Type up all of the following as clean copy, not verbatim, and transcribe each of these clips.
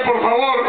por favor.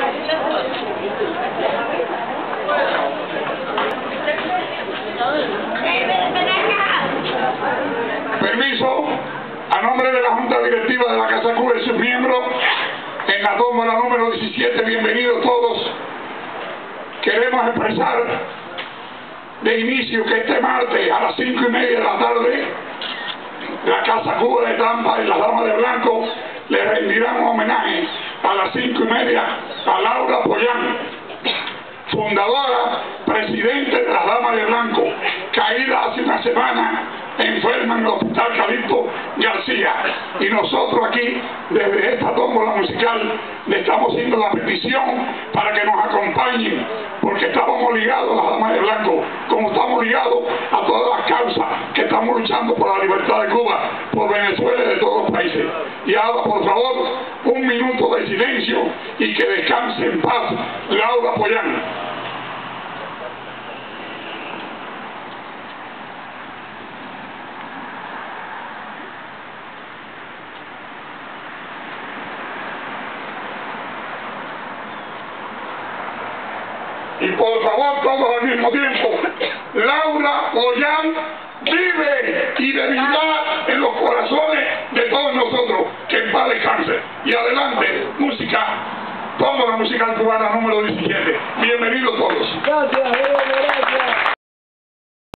Permiso, a nombre de la Junta Directiva de la Casa Cuba y sus miembros, en la tómbola número 17, bienvenidos todos. Queremos expresar de inicio que este martes a las 5:30 de la tarde, la Casa Cuba de Tampa y las Damas de Blanco le rendirán un homenaje a las 5:30 a Laura Pollán, fundadora, presidente de las Damas de Blanco, caída hace una semana enferma en el Hospital Calixto García. Y nosotros aquí, desde esta tómbola musical, le estamos haciendo la petición para que nos acompañen, porque estamos ligados a las Damas de Blanco, como estamos ligados a todas las causas que estamos luchando por la libertad de Cuba, por Venezuela y de todos los países. Y ahora, por favor, un minuto de silencio y que descanse en paz Laura Pollán. Y por favor, todos al mismo tiempo, Laura Pollán vive y vivirá en los corazones de todos nosotros. Que en paz descanse. Y adelante, música, tómbola musical cubana número 17. Bienvenidos todos. Gracias.